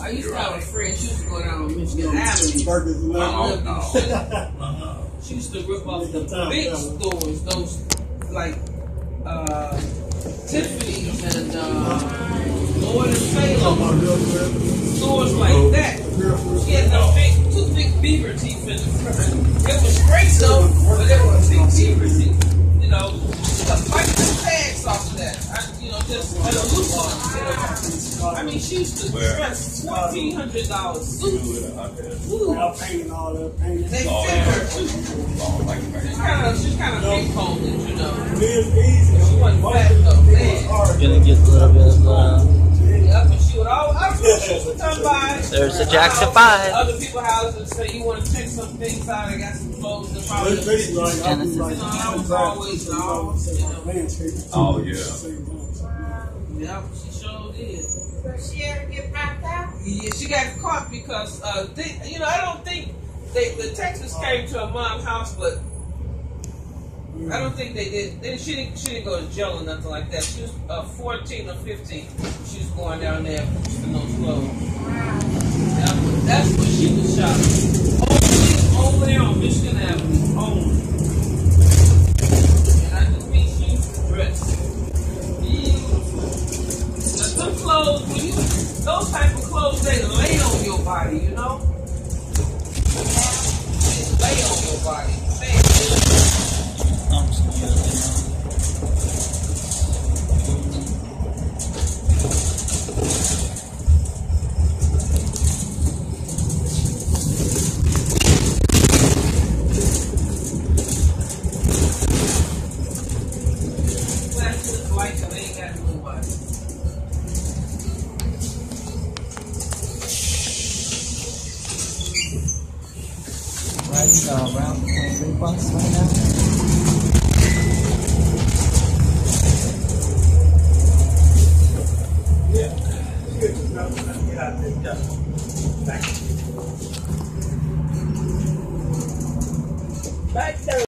I used to have a friend. She used to go down on Michigan Avenue. She used to rip off the big stores, those like Tiffany's and Lord and Salem, stores like that. She had two big beaver teeth in the front. It was straight though, but it was big beaver teeth. You know, like the tags off of that. Just a loose one. I mean, she used to dress $1,400 suits. They fit her too. She's kind of big folded, you know. She wasn't fat though. Gonna get a little bit of Yep, and she would come by. There's the Jackson 5. Other people's houses and say, you want to check some things out? I got some clothes that probably. I was always, Oh, yeah. Yep, she sure did. Did she ever get knocked out? Yeah, she got caught because, I don't think the Texas came to her mom's house, but I don't think they did. She didn't go to jail or nothing like that. She was 14 or 15. She was going down there in those clothes. Wow. That's what she was shot. Over there on Michigan Avenue. And I just mean she was dressed. Some clothes, those type of clothes, they lay on your body, you know? They lay on your body. Glasses like they ain't got nobody. Riding around the bus right now. Yeah. Good. Get out there. Thank you. Back there.